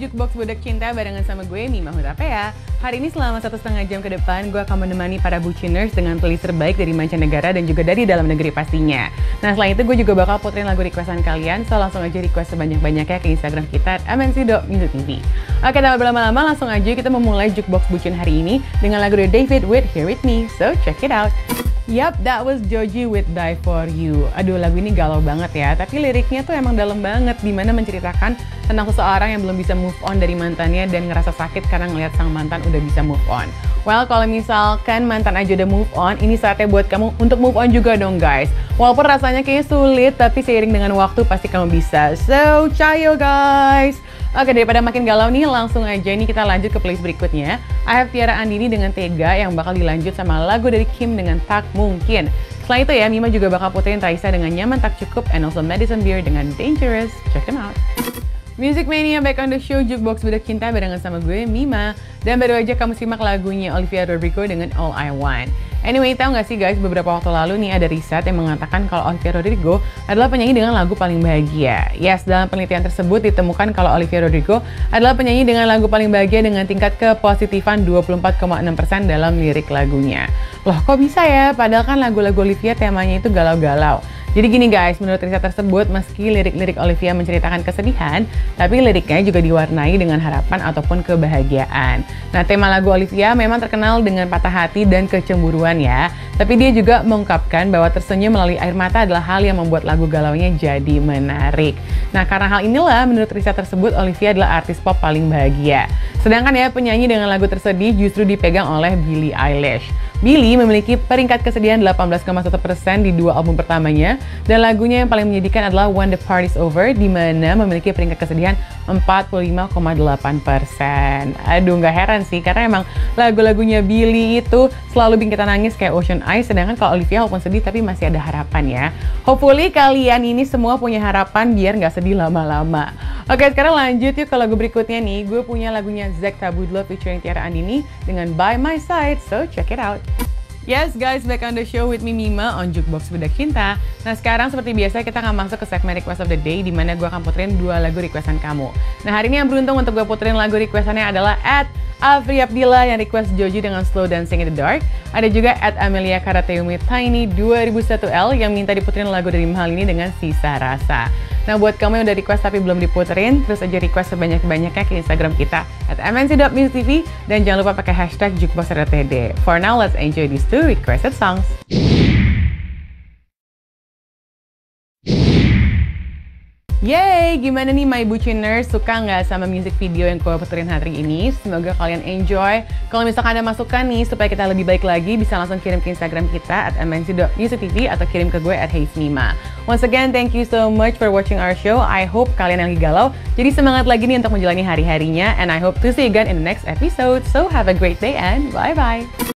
Jukebox Budak Cinta barengan sama gue, Mima Hutapea. Hari ini selama 1,5 jam ke depan, gue akan menemani para buciners dengan playlist terbaik dari mancanegara dan juga dari dalam negeri pastinya. Nah, selain itu gue juga bakal puterin lagu requestan kalian, so langsung aja request sebanyak-banyaknya ke Instagram kita @mnc.musictv. Oke, tanpa berlama-lama langsung aja kita memulai Jukebox Bucin hari ini dengan lagu dari David with Here With Me, so check it out. Yup, that was Joji with Die For You. Aduh, lagu ini galau banget ya, tapi liriknya tuh emang dalam banget, dimana menceritakan tentang seseorang yang belum bisa move on dari mantannya dan ngerasa sakit karena ngelihat sang mantan udah bisa move on. Well, kalau misalkan mantan aja udah move on, ini saatnya buat kamu untuk move on juga dong guys. Walaupun rasanya kayaknya sulit, tapi seiring dengan waktu pasti kamu bisa. So, cayo guys! Oke, daripada makin galau nih, langsung aja nih kita lanjut ke playlist berikutnya. I have Tiara Andini dengan Tega yang bakal dilanjut sama lagu dari Kim dengan Tak Mungkin. Selain itu ya, Mima juga bakal puterin Raisa dengan Nyaman Tak Cukup and also Madison Beer dengan Dangerous. Check them out. Music Mania back on the show, Jukebox Budak Cinta barengan sama gue, Mima. Dan baru aja kamu simak lagunya Olivia Rodrigo dengan All I Want. Anyway, tahu nggak sih guys, beberapa waktu lalu nih ada riset yang mengatakan kalau Olivia Rodrigo adalah penyanyi dengan lagu paling bahagia. Yes, dalam penelitian tersebut ditemukan kalau Olivia Rodrigo adalah penyanyi dengan lagu paling bahagia dengan tingkat kepositifan 24,6% dalam lirik lagunya. Loh, kok bisa ya? Padahal kan lagu-lagu Olivia temanya itu galau-galau. Jadi gini guys, menurut riset tersebut, meski lirik-lirik Olivia menceritakan kesedihan, tapi liriknya juga diwarnai dengan harapan ataupun kebahagiaan. Nah, tema lagu Olivia memang terkenal dengan patah hati dan kecemburuan ya, tapi dia juga mengungkapkan bahwa tersenyum melalui air mata adalah hal yang membuat lagu galaunya jadi menarik. Nah, karena hal inilah, menurut riset tersebut, Olivia adalah artis pop paling bahagia. Sedangkan ya, penyanyi dengan lagu tersedih justru dipegang oleh Billie Eilish. Billie memiliki peringkat kesedihan 18,1% di 2 album pertamanya, dan lagunya yang paling menyedihkan adalah When the Party's Over, di mana memiliki peringkat kesedihan 45,8%. Aduh, nggak heran sih, karena emang lagu-lagunya Billie itu selalu bikin kita nangis kayak Ocean Eyes, sedangkan kalau Olivia walaupun sedih tapi masih ada harapan ya. Hopefully kalian ini semua punya harapan biar nggak sedih lama-lama. Oke, sekarang lanjut yuk ke lagu berikutnya nih. Gue punya lagunya Zek Tabudlo featuring Tiara Andini dengan By My Side, so check it out. Yes guys, back on the show with me Mima on Jukebox Budak Cinta. Nah, sekarang seperti biasa kita akan masuk ke segmen Request of the Day, di mana gue akan puterin 2 lagu requestan kamu. Nah, hari ini yang beruntung untuk gue puterin lagu requestannya adalah Afri Abdillah yang request Joji dengan Slow Dancing in the Dark. Ada juga Amelia Karateumi Tiny 2001L yang minta diputerin lagu dari Mahal ini dengan Sisa Rasa. Nah, buat kamu yang udah request tapi belum diputerin, terus aja request sebanyak-banyaknya ke Instagram kita @mnc.musictv dan jangan lupa pakai hashtag jukeboxrtd. For now, let's enjoy these 2 requested songs. Yeay, gimana nih my buciners? Suka nggak sama music video yang gue puterin hari ini? Semoga kalian enjoy. Kalau misalkan ada masukan nih supaya kita lebih baik lagi, bisa langsung kirim ke Instagram kita @mnc.musictv atau kirim ke gue @heismima. Once again, thank you so much for watching our show. I hope kalian yang lagi galau jadi semangat lagi nih untuk menjalani hari-harinya. And I hope to see you again in the next episode. So have a great day and bye-bye.